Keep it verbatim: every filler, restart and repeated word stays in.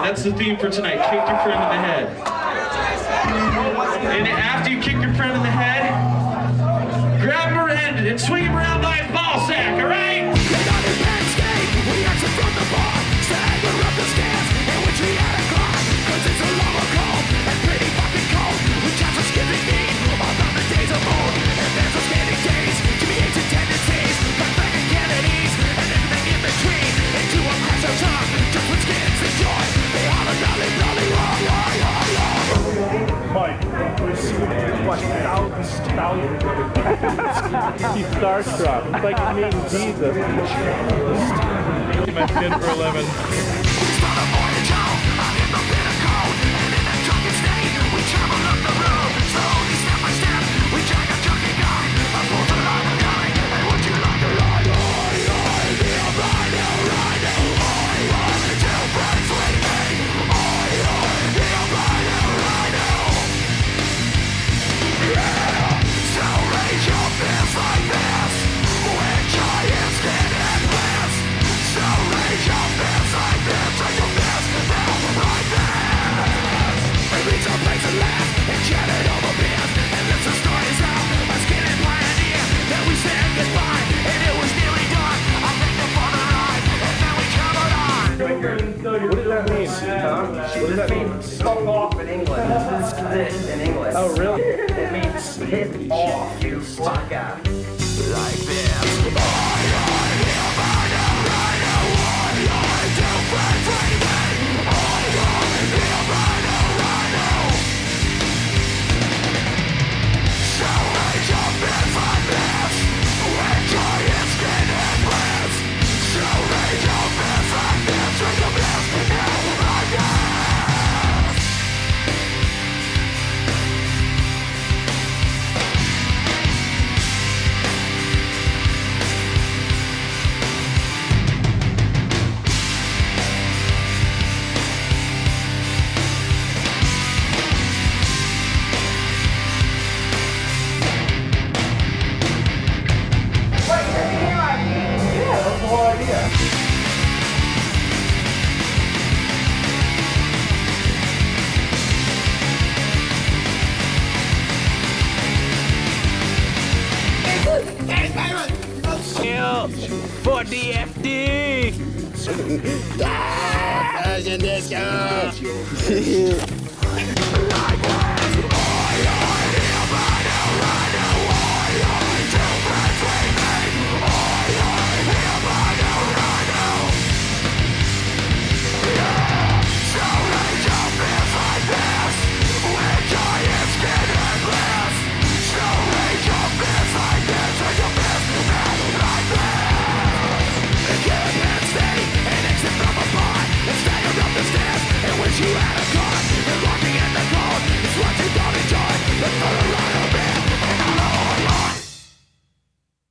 That's the theme for tonight. Kick your friend in the head. And after you kick your friend in the head, grab him around and swing him around by his ball sack, all right? He's starstruck. It's like he's meeting Jesus. My ten for eleven. What does that mean? Huh? What does that mean? Fuck off in England. This in English. Oh, really? It means hit off, you sucker. Like this. For D F D! Ah, Disco!